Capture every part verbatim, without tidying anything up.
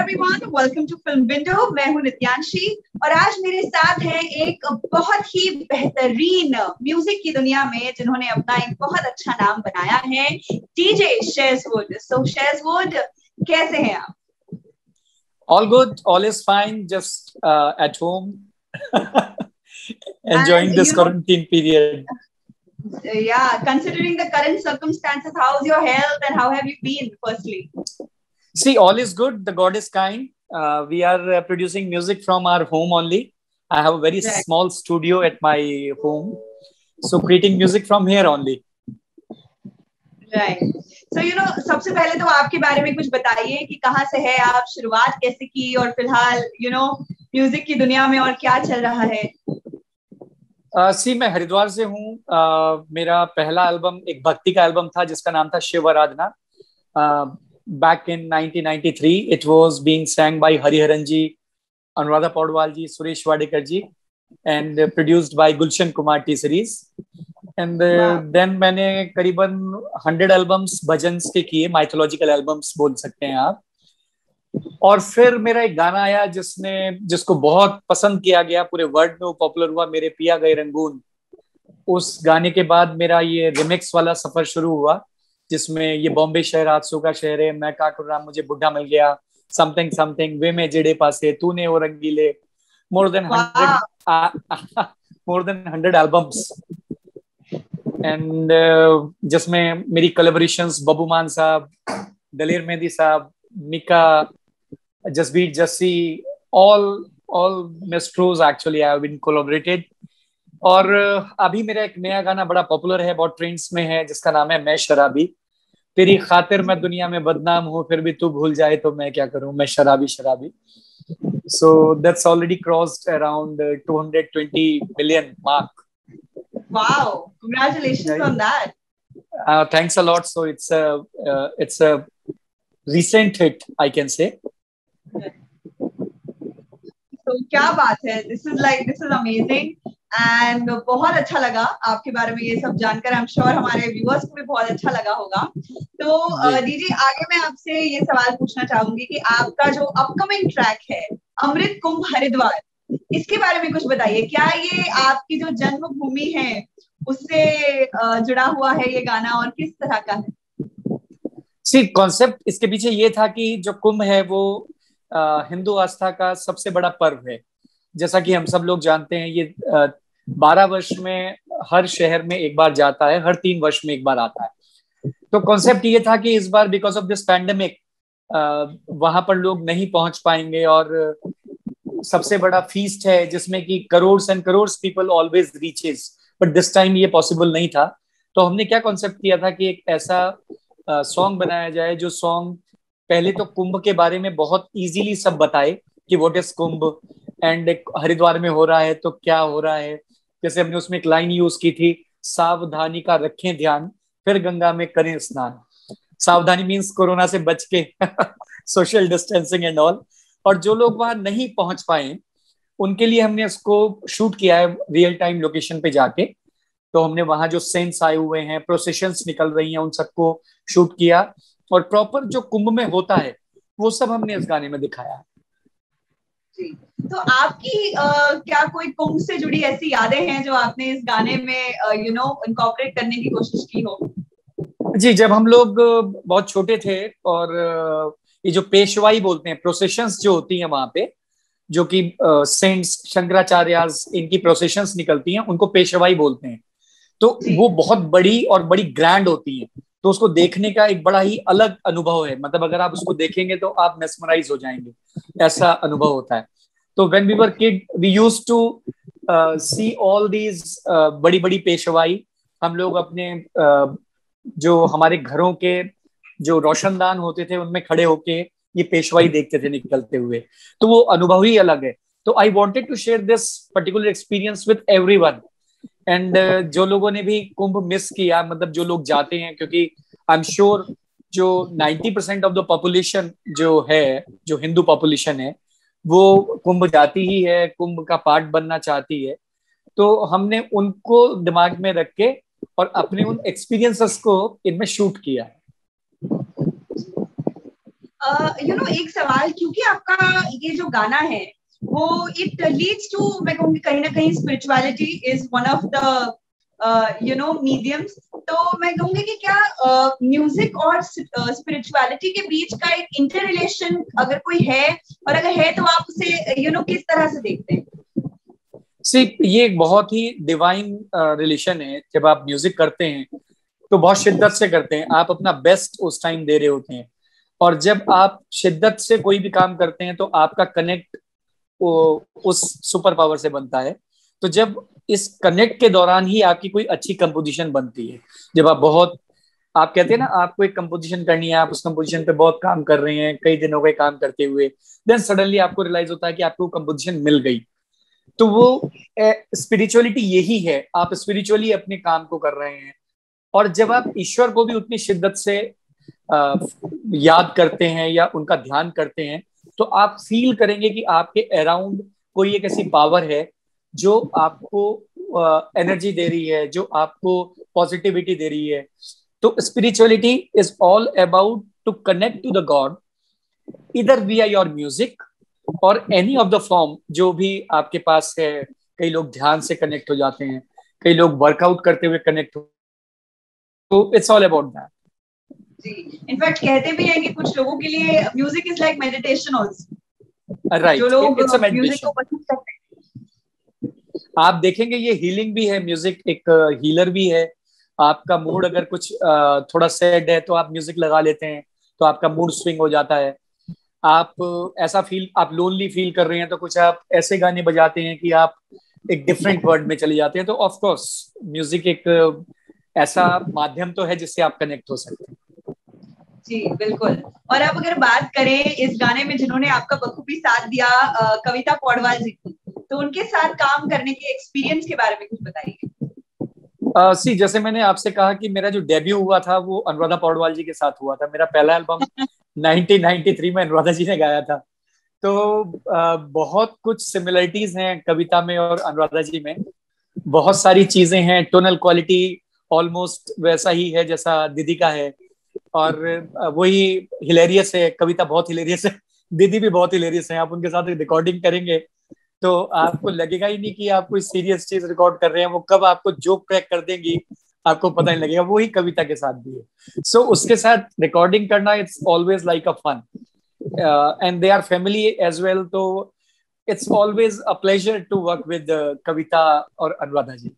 Everyone, welcome to film window. मैं हूं नित्यांशी और आज मेरे साथ है एक बहुत ही बेहतरीन म्यूजिक की दुनिया में जिन्होंने अपना एक बहुत अच्छा नाम बनाया है, डीजे शेजवुड। सो शेजवुड, कैसे हैं आप? All good, all is fine, just uh, at home enjoying And this you know, quarantine period. yeah, considering the current circumstances, how's your health and how have you been, firstly? See, all is good, the God is kind. Uh, we are uh, producing music from our home only. I have a very Right. small studio at my home, so creating music from here only. Right. So you know, सबसे पहले तो आपके बारे में कुछ बताइए कि कहाँ से है आप, शुरुआत कैसे की और फिलहाल यू नो म्यूजिक की दुनिया में और क्या चल रहा है। uh, सी मैं हरिद्वार से हूँ। uh, मेरा पहला एल्बम एक भक्ति का एल्बम था जिसका नाम था Shiv Aradhana. Back in nineteen ninety three it was being sang by Hariharan ji, Anuradha Paudwal ji, Suresh Wadekar ji, and produced by Gulshan Kumar T Series. And then मैंने करीबन हंड्रेड एल्बम्स भजन्स के किए, माइथोलॉजिकल एल्बम्स बोल सकते हैं आप। और फिर मेरा एक गाना आया जिसने जिसको बहुत पसंद किया गया, पूरे वर्ल्ड में वो पॉपुलर हुआ, मेरे पिया गए रंगून। उस गाने के बाद मेरा ये रिमिक्स वाला सफर शुरू हुआ, जिसमें ये बॉम्बे शहर हादसों का शहर है, मैं का राम मुझे बुढ़ा मिल गया, समथिंग समथिंग, वे में जेड़े पासे, तूने वो रंगीले, more than hundred more than hundred albums. And जिसमें मेरी कोलैबोरेशंस बब्बू मान साहब, दलेर मेहंदी साहब, निका, Jasbir Jassi, all all maestros actually I have been collaborated. और अभी मेरा एक नया गाना बड़ा पॉपुलर है, बहुत ट्रेंड्स में है, जिसका नाम है मैं शराबी। तेरी खातिर मैं दुनिया में बदनाम हूँ, फिर भी तू भूल जाए तो मैं क्या करूं, मैं शराबी शराबी। So that's already crossed around two hundred twenty million mark. Wow, congratulations on that. Uh, thanks a lot. So it's a uh, it's a recent hit, I can say. तो क्या बात है, this is like this is amazing and बहुत अच्छा लगा आपके बारे में ये सब जानकर। आई एम श्योर हमारे व्यूअर्स को भी बहुत अच्छा लगा होगा। तो दीजिए, आगे मैं आपसे ये सवाल पूछना चाहूंगी कि आपका जो अपकमिंग ट्रैक है अमृत कुंभ हरिद्वार, इसके बारे में कुछ बताइए। क्या ये आपकी जो जन्मभूमि है उससे जुड़ा हुआ है ये गाना और किस तरह का है? सी कॉन्सेप्ट इसके पीछे ये था कि जो कुंभ है वो हिंदू आस्था का सबसे बड़ा पर्व है। जैसा कि हम सब लोग जानते हैं, ये बारह वर्ष में हर शहर में एक बार जाता है, हर तीन वर्ष में एक बार आता है। तो कॉन्सेप्ट ये था कि इस बार बिकॉज ऑफ दिस पैंडेमिक वहां पर लोग नहीं पहुंच पाएंगे, और सबसे बड़ा फीस्ट है जिसमें कि crore and crore people always reaches, but this time ये पॉसिबल नहीं था। तो हमने क्या कॉन्सेप्ट किया था कि एक ऐसा सॉन्ग uh, बनाया जाए जो सॉन्ग पहले तो कुंभ के बारे में बहुत इजीली सब बताए कि what is Kumbh, and Haridwar में हो रहा है तो क्या हो रहा है। जैसे हमने उसमें एक लाइन यूज की थी, सावधानी का रखें ध्यान, फिर गंगा में करें स्नान। सावधानी मीन्स कोरोना से बच के सोशल डिस्टेंसिंग एंड ऑल। और जो लोग वहां नहीं पहुंच पाए उनके लिए हमने इसको शूट किया है रियल टाइम लोकेशन पे जाके। तो हमने वहां जो सेंट्स आए हुए हैं, प्रोसेशंस निकल रही हैं, उन सबको शूट किया, और प्रॉपर जो कुंभ में होता है वो सब हमने इस गाने में दिखाया। जी, तो आपकी uh, क्या कोई कुंभ से जुड़ी ऐसी यादें हैं जो आपने इस गाने में यू नो इनकॉर्पोरेट करने की कोशिश की हो? जी, जब हम लोग बहुत छोटे थे और ये जो पेशवाई बोलते हैं, प्रोसेशंस जो होती हैं वहां पे, जो कि सेंट्स शंकराचार्यास इनकी प्रोसेशंस निकलती हैं, उनको पेशवाई बोलते हैं। तो वो बहुत बड़ी और बड़ी ग्रैंड होती है, तो उसको देखने का एक बड़ा ही अलग अनुभव है। मतलब अगर आप उसको देखेंगे तो आप मेस्मराइज हो जाएंगे, ऐसा अनुभव होता है। तो when we were kid we used to see all these बड़ी बड़ी पेशवाई। हम लोग अपने uh, जो हमारे घरों के जो रोशनदान होते थे उनमें खड़े होके ये पेशवाई देखते थे निकलते हुए, तो वो अनुभव ही अलग है। तो I wanted to share this particular experience with everyone. And जो लोगों ने भी कुंभ मिस किया, मतलब जो लोग जाते हैं, क्योंकि आई एम श्योर जो ninety percent of the population जो है, जो हिंदू पॉपुलेशन है, वो कुंभ जाती ही है, कुंभ का पार्ट बनना चाहती है। तो हमने उनको दिमाग में रख के और अपने उन एक्सपीरियंसेस को इनमें शूट किया है। यू नो एक सवाल, क्योंकि आपका ये जो गाना है वो इट लीड्स टू, मैं कहूँगी कहीं ना कहीं spirituality is one of the you know mediums, तो मैं कहूँगी कि क्या म्यूजिक uh, और स्पिरिचुअलिटी के बीच का एक इंटर रिलेशन अगर कोई है, और अगर है तो आप उसे यू you नो know, किस तरह से देखते हैं? सी, ये एक बहुत ही डिवाइन रिलेशन है। जब आप म्यूजिक करते हैं तो बहुत शिद्दत से करते हैं, आप अपना बेस्ट उस टाइम दे रहे होते हैं, और जब आप शिद्दत से कोई भी काम करते हैं तो आपका कनेक्ट उस सुपर पावर से बनता है। तो जब इस कनेक्ट के दौरान ही आपकी कोई अच्छी कंपोजिशन बनती है। जब आप बहुत, आप कहते हैं ना, आपको एक कंपोजिशन करनी है, आप उस कंपोजिशन पे बहुत काम कर रहे हैं, कई दिन हो गए काम करते हुए, देन सडनली आपको रियलाइज होता है कि आपको कंपोजिशन मिल गई। तो वो स्पिरिचुअलिटी यही है, आप स्पिरिचुअली अपने काम को कर रहे हैं। और जब आप ईश्वर को भी उतनी शिद्दत से आ, याद करते हैं या उनका ध्यान करते हैं, तो आप फील करेंगे कि आपके अराउंड कोई एक ऐसी पावर है जो आपको एनर्जी दे रही है, जो आपको पॉजिटिविटी दे रही है। तो spirituality is all about to connect to the God, इधर वी आर योर म्यूजिक और एनी ऑफ द फॉर्म जो भी आपके पास है। कई लोग ध्यान से कनेक्ट हो जाते हैं, कई लोग वर्कआउट करते हुए कनेक्ट हो, तो इट्स ऑल अबाउट दैट। जी, इनफैक्ट कहते भी हैं कि कुछ लोगों के लिए music is like meditation also. Right, जो लोग इट्स अ म्यूजिक को मेडिटेशन। पसंद करते हैं, आप देखेंगे ये हीलिंग भी है, म्यूजिक एक हीलर भी है। आपका मूड अगर कुछ अ, थोड़ा सैड है तो आप म्यूजिक लगा लेते हैं, तो आपका मूड स्विंग हो जाता है। आप ऐसा फील, आप लोनली फील कर रहे हैं तो कुछ आप ऐसे गाने बजाते हैं कि आप एक डिफरेंट वर्ल्ड में चले जाते हैं। तो ऑफ कोर्स म्यूजिक एक ऐसा माध्यम तो है जिससे आप कनेक्ट हो सकते हैं। जी बिल्कुल। और अब अगर बात करें इस गाने में जिन्होंने आपका बखूबी साथ दिया, कविता पौडवाल जी की, तो उनके साथ काम करने के एक्सपीरियंस के बारे में कुछ बताइए। Uh, सी, जैसे मैंने आपसे कहा कि मेरा जो डेब्यू हुआ था वो अनुराधा पौडवाल जी के साथ हुआ था। मेरा पहला एल्बम नाइनटीन नाइंटी थ्री में अनुराधा जी ने गाया था। तो uh, बहुत कुछ सिमिलरिटीज हैं कविता में और अनुराधा जी में। बहुत सारी चीजें हैं, टोनल क्वालिटी ऑलमोस्ट वैसा ही है जैसा दीदी का है, और uh, वही हिलेरियस है। कविता बहुत हिलेरियस है, दीदी भी बहुत हिलेरियस है। आप उनके साथ रिकॉर्डिंग करेंगे तो आपको लगेगा ही नहीं कि आप कोई सीरियस चीज रिकॉर्ड कर रहे हैं। वो कब आपको जोक क्रैक कर देंगी आपको पता नहीं लगेगा। वही कविता के साथ भी है। सो so, उसके साथ रिकॉर्डिंग करना it's always like a fun, and they are family as well. तो it's always a pleasure to work with Kavita और अनुराधा जी।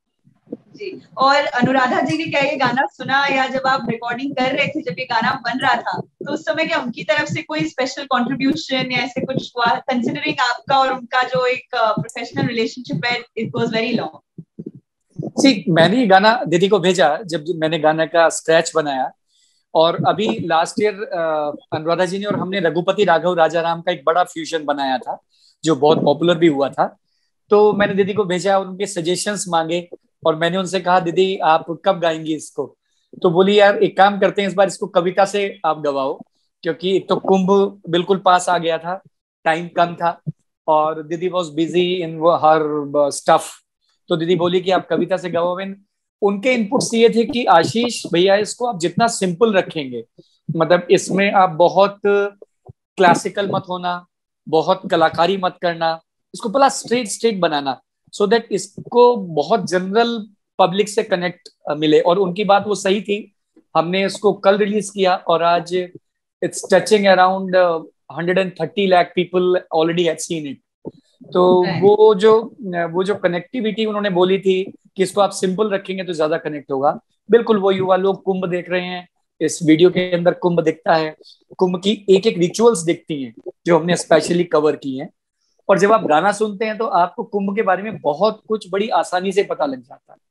जी, और अनुराधा जी ने क्या ये गाना सुना, या जब आप रिकॉर्डिंग कर रहे थे, जब ये गाना बन रहा था, तो उस समय क्या उनकी तरफ से कोई स्पेशल कंट्रीब्यूशन या ऐसे कुछ हुआ, कंसीडरिंग आपका और उनका जो एक प्रोफेशनल रिलेशनशिप है, it was very long? See, मैंने ये गाना दीदी को भेजा जब मैंने गाना का स्क्रैच बनाया, और अभी लास्ट ईयर अनुराधा जी ने और हमने रघुपति राघव राजा राम का एक बड़ा फ्यूजन बनाया था जो बहुत पॉपुलर भी हुआ था। तो मैंने दीदी को भेजा और उनके सजेशंस मांगे, और मैंने उनसे कहा दीदी आप कब गाएंगी इसको। तो बोली यार एक काम करते हैं, इस बार इसको कविता से आप गवाओ, क्योंकि एक तो कुंभ बिल्कुल पास आ गया था, टाइम कम था, और दीदी was busy in her stuff. तो दीदी बोली कि आप कविता से गवाओ। उनके इनपुट्स ये थे कि आशीष भैया इसको आप जितना सिंपल रखेंगे, मतलब इसमें आप बहुत क्लासिकल मत होना, बहुत कलाकारी मत करना, इसको भला स्ट्रेट स्ट्रेट बनाना, सो so दैट इसको बहुत जनरल पब्लिक से कनेक्ट मिले। और उनकी बात वो सही थी। हमने इसको कल रिलीज किया और आज it's touching around hundred and thirty lakh people already have seen it. तो वो जो वो जो कनेक्टिविटी उन्होंने बोली थी कि इसको आप सिंपल रखेंगे तो ज्यादा कनेक्ट होगा, बिल्कुल वो युवा लोग कुंभ देख रहे हैं, इस वीडियो के अंदर कुंभ दिखता है, कुंभ की एक एक रिचुअल्स दिखती हैं जो हमने स्पेशली कवर की हैं। और जब आप गाना सुनते हैं तो आपको कुंभ के बारे में बहुत कुछ बड़ी आसानी से पता लग जाता है।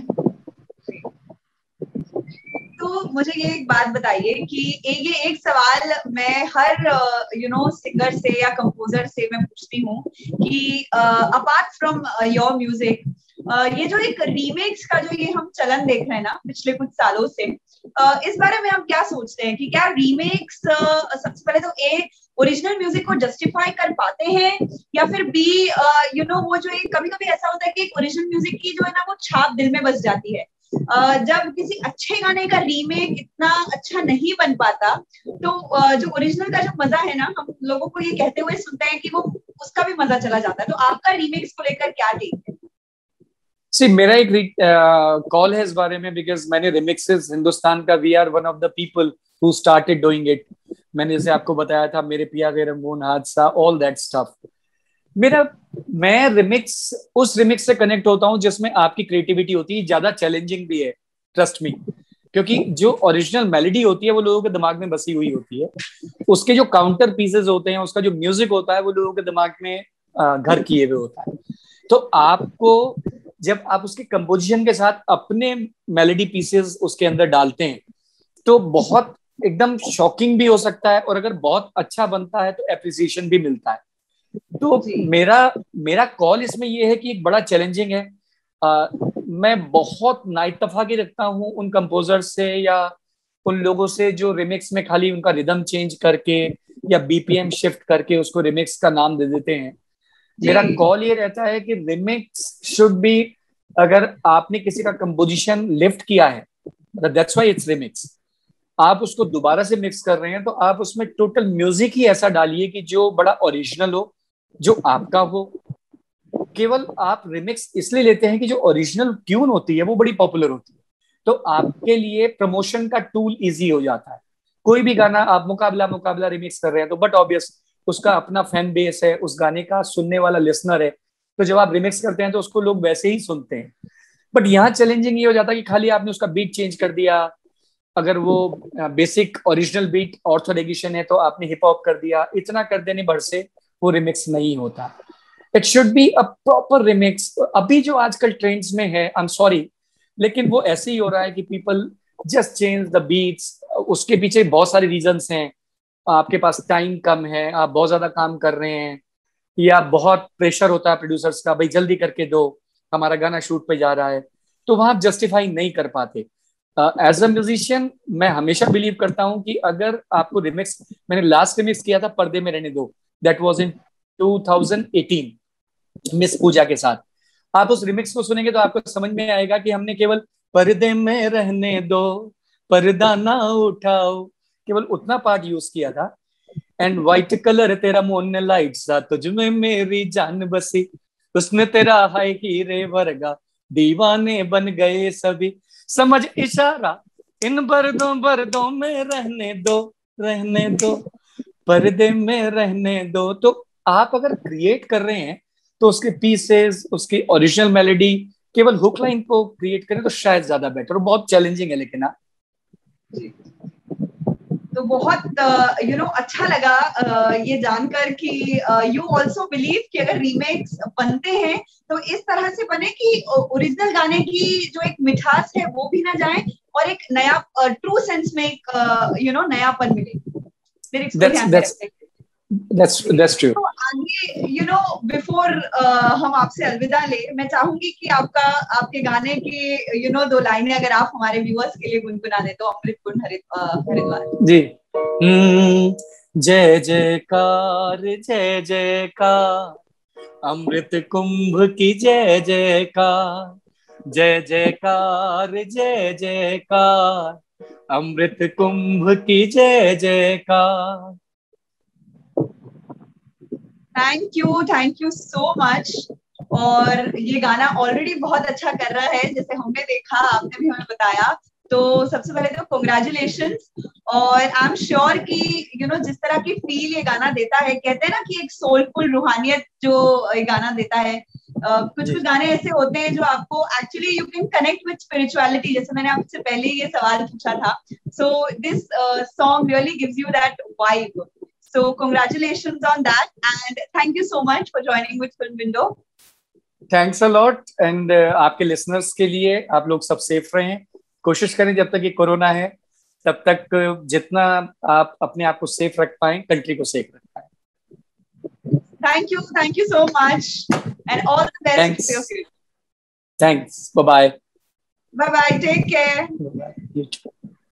तो मुझे ये एक बात बताइए कि ये एक सवाल मैं हर यू नो सिंगर से या कंपोजर से मैं पूछती हूँ कि अपार्ट फ्रॉम योर म्यूजिक, ये जो एक रीमेक्स का जो ये हम चलन देख रहे हैं ना पिछले कुछ सालों से, uh, इस बारे में आप क्या सोचते हैं कि क्या रीमेक्स uh, सबसे पहले तो ए ओरिजिनल म्यूजिक को जस्टिफाई कर पाते हैं, या फिर बी यू नो वो जो एक कभी कभी ऐसा होता है कि ओरिजिनल म्यूजिक की जो है ना वो छाप दिल में बस जाती है, जब किसी अच्छे गाने का रीमेक इतना अच्छा नहीं बन पाता तो जो ओरिजिनल का जो मजा है ना, हम लोगों को ये कहते हुए सुनते हैं कि वो उसका भी मजा चला जाता है। तो आपका रीमेक्स को लेकर क्या टेक है? सी मेरा एक कॉल uh, है इस बारे में, बिकॉज मैंने रिमिक्सेस हिंदुस्तान का, we are one of the people who started doing it. मैंने जैसे आपको बताया था, मेरे पिया गए रंगून, हादसा, ऑल दैट स्टफ। मेरा मैं रिमिक्स उस रिमिक्स से कनेक्ट होता हूं जिसमें आपकी क्रिएटिविटी होती है, ज्यादा चैलेंजिंग भी है, ट्रस्ट मी। क्योंकि जो ओरिजिनल मेलोडी होती है वो लोगों के दिमाग में बसी हुई होती है, उसके जो काउंटर पीसेस होते हैं, उसका जो म्यूजिक होता है वो लोगों के दिमाग में घर किए हुए होता है। तो आपको जब आप उसके कंपोजिशन के साथ अपने मेलोडी पीसेस उसके अंदर डालते हैं तो बहुत एकदम शॉकिंग भी हो सकता है, और अगर बहुत अच्छा बनता है तो एप्रिसिएशन भी मिलता है। तो मेरा मेरा कॉल इसमें ये है कि एक बड़ा चैलेंजिंग है। आ, मैं बहुत नाइतफाकी रखता हूँ उन कंपोजर से या उन लोगों से जो रिमिक्स में खाली उनका रिदम चेंज करके या बीपीएम शिफ्ट करके उसको रिमिक्स का नाम दे देते हैं। मेरा कॉल ये रहता है कि रिमिक्स शुड बी, अगर आपने किसी का कंपोजिशन लिफ्ट किया है, दैट्स व्हाई इट्स रिमिक्स। आप उसको दोबारा से मिक्स कर रहे हैं तो आप उसमें टोटल म्यूजिक ही ऐसा डालिए कि जो बड़ा ओरिजिनल हो, जो आपका हो। केवल आप रिमिक्स इसलिए लेते हैं कि जो ओरिजिनल ट्यून होती है वो बड़ी पॉपुलर होती है, तो आपके लिए प्रमोशन का टूल इजी हो जाता है। कोई भी गाना आप मुकाबला मुकाबला रिमिक्स कर रहे हैं तो बट ऑब्वियस उसका अपना फैन बेस है, उस गाने का सुनने वाला लिसनर है, तो जब आप रिमिक्स करते हैं तो उसको लोग वैसे ही सुनते हैं। बट यहाँ चैलेंजिंग ये हो जाता है कि खाली आपने उसका बीट चेंज कर दिया, अगर वो बेसिक ओरिजिनल बीट ऑर्थोडेगिशन है तो आपने हिप हॉप कर दिया, इतना कर देने भर से वो रिमिक्स नहीं होता। It should be a proper remix. अभी जो आजकल ट्रेंड्स में है, आई एम सॉरी, लेकिन वो ऐसे ही हो रहा है कि people just change the beats. उसके पीछे बहुत सारे रीजंस हैं। आपके पास टाइम कम है, आप बहुत ज्यादा काम कर रहे हैं, या बहुत प्रेशर होता है प्रोड्यूसर्स का, भाई जल्दी करके दो, हमारा गाना शूट पे जा रहा है, तो वहां आप जस्टिफाई नहीं कर पाते। एज अ म्यूजिशियन मैं हमेशा बिलीव करता हूं कि अगर आपको रिमिक्स, मैंने लास्ट रिमिक्स किया था पर्दे में रहने दो, that was in two thousand eighteen Miss Pooja के साथ। आप उस रिमिक्स को सुनेंगे तो आपको समझ में आएगा कि हमने केवल पर्दे में रहने दो, पर्दा ना उठाओ, केवल उतना पार्ट यूज किया था। एंड व्हाइट कलर तेरा मोन लाइट सा, तुझमें मेरी जान बसी, उसने तेरा हाय हीरे वर्गा, दीवाने बन गए सभी, समझ इशारा, इन बर्दों बर्दों में रहने दो, रहने दो, पर्दे में रहने दो। तो आप अगर क्रिएट कर रहे हैं तो उसके पीसेस, उसकी ओरिजिनल मेलोडी, केवल हुक लाइन को क्रिएट करें तो शायद ज्यादा बेटर। बहुत चैलेंजिंग है लेकिन हाँ जी। तो बहुत यू नो अच्छा लगा uh, ये जानकर कि यू ऑल्सो बिलीव कि अगर रीमेक्स बनते हैं तो इस तरह से बने कि ओरिजिनल गाने की जो एक मिठास है वो भी ना जाए और एक नया ट्रू uh, सेंस में एक यू नो नयापन मिले। लिरिक्स को ध्यान में रखते हैं। That's that's true. तो आगे यू नो बिफोर हम आपसे अलविदा ले, मैं चाहूंगी कि आपका आपके गाने के यू you नो know, दो लाइनें अगर आप हमारे व्यूअर्स के लिए गुनगुना दे तो। अमृत कुंड हरिद्वार जी। हम्म जय जयकार जय जयकार, अमृत कुंभ की जय जयकार, जय जयकार जय जयकार, अमृत कुंभ की जय जयकार। Thank you, thank you so much. और ये गाना ऑलरेडी बहुत अच्छा कर रहा है, जैसे हमने देखा, आपने भी हमें बताया। तो सबसे पहले तो कांग्रेचुलेशंस। और आई एम श्योर कि यू नो जिस तरह की फील ये गाना देता है, कहते हैं ना कि एक सोलफुल रूहानियत जो ये गाना देता है। uh, कुछ कुछ गाने ऐसे होते हैं जो आपको actually you can connect with spirituality, जैसे मैंने आपसे पहले ये सवाल पूछा था। So this song really gives you that vibe. So congratulations on that and thank you so much for joining with Film Window. Thanks a lot and uh, आपके listeners के लिए आप लोग सब सेफ रहें। कोशिश करें जब तक ये कोरोना है तब तक जितना आप अपने आप को सेफ रख पाएं, कंट्री को सेफ रख पाएं। Thank you, thank you so much and all the best. Thanks. Thanks. Bye bye. Bye bye. Take care. Bye bye. You too.